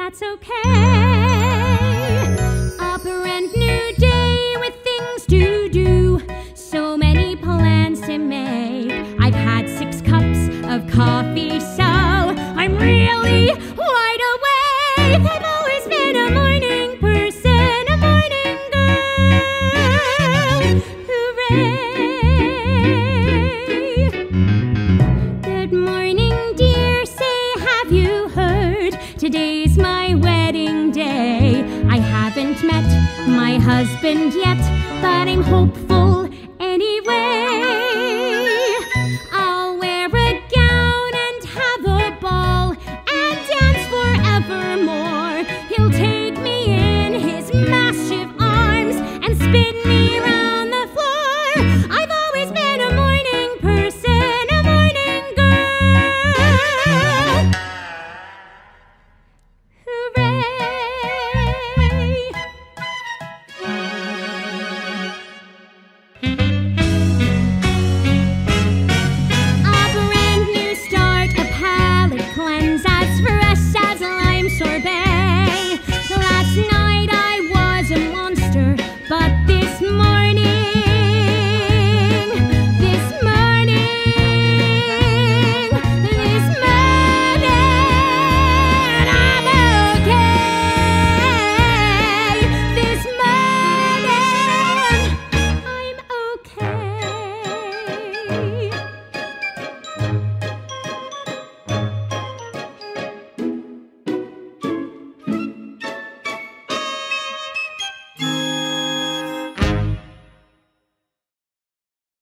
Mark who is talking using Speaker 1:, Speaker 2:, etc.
Speaker 1: that's okay. A brand new day with things to do, so many plans to make. I've had 6 cups of coffee, so I'm really wide awake. I've always been a morning person, a morning girl. Hooray! Good morning, dear, say, have you heard? Today's my wedding day. I haven't met my husband yet, but I'm hopeful